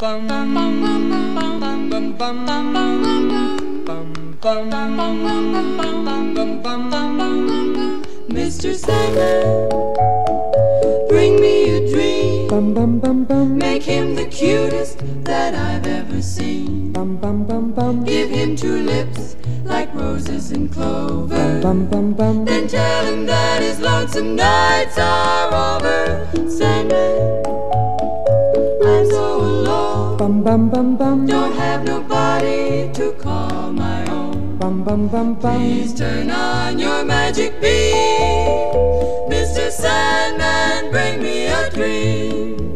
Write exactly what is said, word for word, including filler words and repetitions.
bum bum bum bum bum bum bum bum bum bum. Mister Sandman, bring me a dream. Bum bum bum bum. Make him the cutest that I've ever seen. Bum bum bum bum. Give him two lips like roses and clover. Bum bum bum. Then tell him that his lonesome nights are over. Sandman, I'm so alone. Bum bum bum bum. Don't have nobody to call my own. Bum bum bum bum. Please turn on your magic beam. Mister Sandman, bring me a dream.